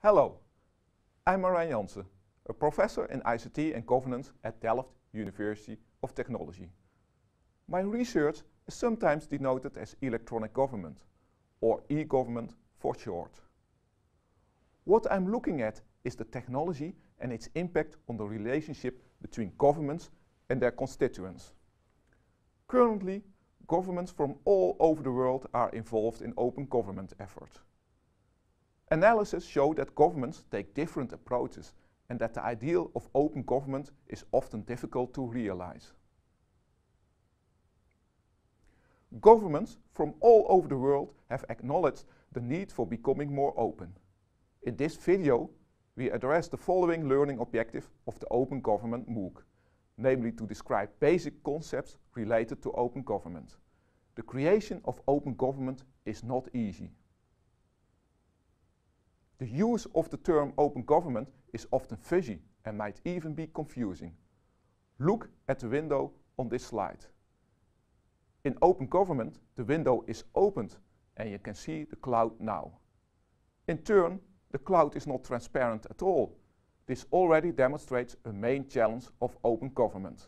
Hello, I'm Marijn Jansen, a professor in ICT and governance at Delft University of Technology. My research is sometimes denoted as electronic government, or e-government for short. What I'm looking at is the technology and its impact on the relationship between governments and their constituents. Currently, governments from all over the world are involved in open government efforts. Analysis show that governments take different approaches and that the ideal of open government is often difficult to realize. Governments from all over the world have acknowledged the need for becoming more open. In this video, we address the following learning objective of the Open Government MOOC, namely to describe basic concepts related to open government. The creation of open government is not easy. The use of the term open government is often fuzzy and might even be confusing. Look at the window on this slide. In open government, the window is opened and you can see the cloud now. In turn, the cloud is not transparent at all. This already demonstrates a main challenge of open government.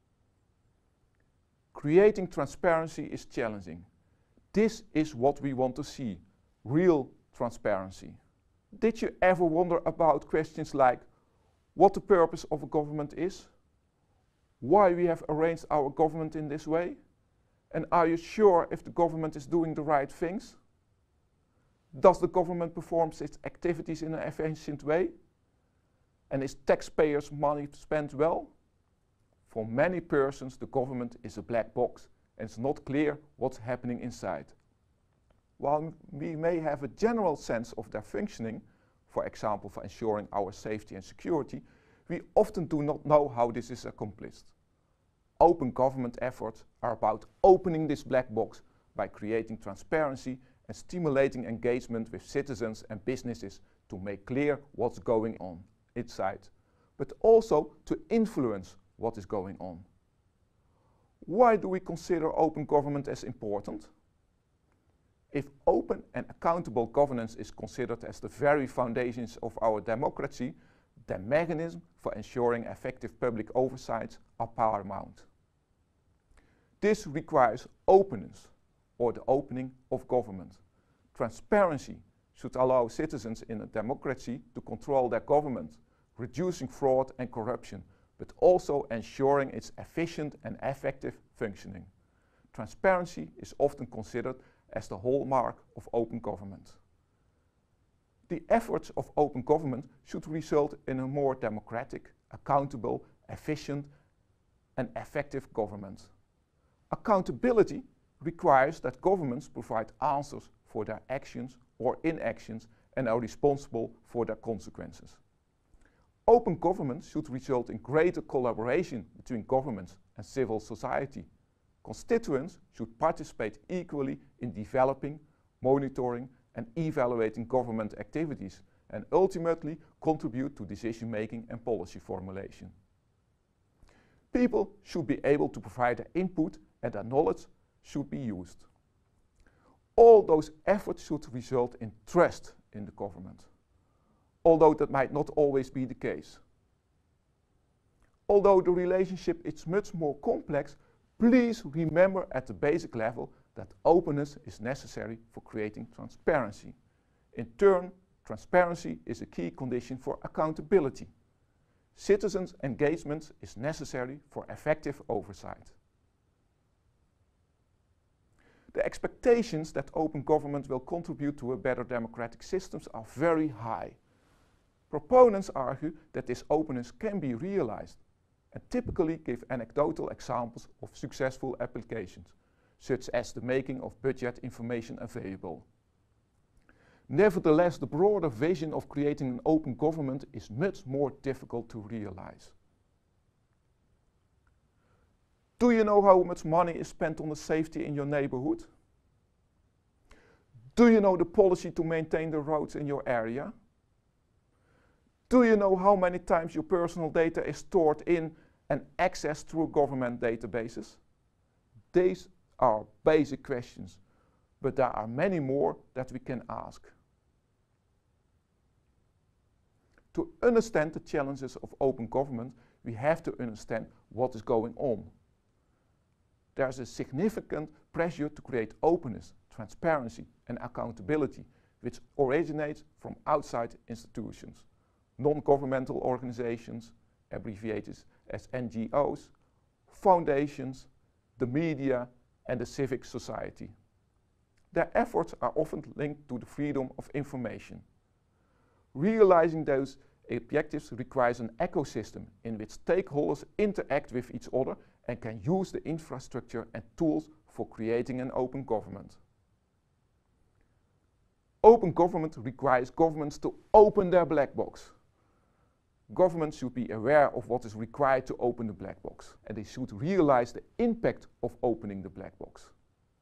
Creating transparency is challenging. This is what we want to see, real transparency. Did you ever wonder about questions like what the purpose of a government is? Why we have arranged our government in this way? And are you sure if the government is doing the right things? Does the government perform its activities in an efficient way? And is taxpayers' money spent well? For many persons, the government is a black box and it's not clear what's happening inside. While we may have a general sense of their functioning, for example for ensuring our safety and security, we often do not know how this is accomplished. Open government efforts are about opening this black box by creating transparency and stimulating engagement with citizens and businesses to make clear what's going on inside, but also to influence what is going on. Why do we consider open government as important? If open and accountable governance is considered as the very foundations of our democracy, then mechanisms for ensuring effective public oversight are paramount. This requires openness, or the opening of government. Transparency should allow citizens in a democracy to control their government, reducing fraud and corruption, but also ensuring its efficient and effective functioning. Transparency is often considered as the hallmark of open government. The efforts of open government should result in a more democratic, accountable, efficient and effective government. Accountability requires that governments provide answers for their actions or inactions and are responsible for their consequences. Open government should result in greater collaboration between governments and civil society. Constituents should participate equally in developing, monitoring and evaluating government activities and ultimately contribute to decision-making and policy formulation. People should be able to provide their input and their knowledge should be used. All those efforts should result in trust in the government, although that might not always be the case. Although the relationship is much more complex, please remember at the basic level that openness is necessary for creating transparency. In turn, transparency is a key condition for accountability. Citizens' engagement is necessary for effective oversight. The expectations that open government will contribute to a better democratic systems are very high. Proponents argue that this openness can be realized and typically give anecdotal examples of successful applications, such as the making of budget information available. Nevertheless, the broader vision of creating an open government is much more difficult to realize. Do you know how much money is spent on the safety in your neighborhood? Do you know the policy to maintain the roads in your area? Do you know how many times your personal data is stored in and accessed through government databases? These are basic questions, but there are many more that we can ask. To understand the challenges of open government, we have to understand what is going on. There's a significant pressure to create openness, transparency and accountability, which originates from outside institutions, non-governmental organizations, abbreviated as NGOs, foundations, the media and the civic society. Their efforts are often linked to the freedom of information. Realizing those objectives requires an ecosystem in which stakeholders interact with each other and can use the infrastructure and tools for creating an open government. Open government requires governments to open their black box. Governments should be aware of what is required to open the black box, and they should realize the impact of opening the black box.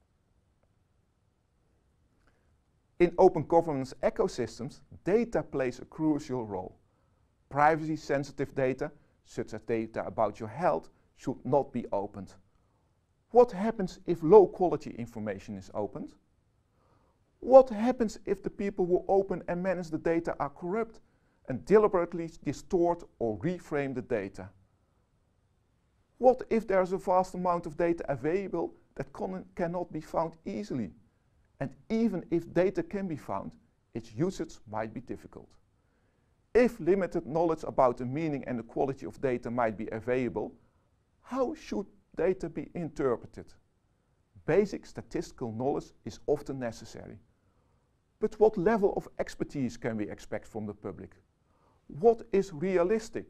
In open governance ecosystems, data plays a crucial role. Privacy-sensitive data, such as data about your health, should not be opened. What happens if low-quality information is opened? What happens if the people who open and manage the data are corrupt and deliberately distort or reframe the data? What if there's a vast amount of data available that cannot be found easily? And even if data can be found, its usage might be difficult. If limited knowledge about the meaning and the quality of data might be available, how should data be interpreted? Basic statistical knowledge is often necessary. But what level of expertise can we expect from the public? What is realistic?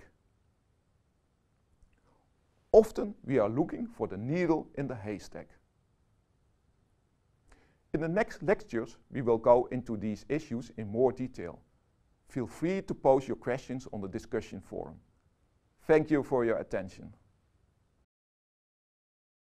Often we are looking for the needle in the haystack. In the next lectures, we will go into these issues in more detail. Feel free to post your questions on the discussion forum. Thank you for your attention.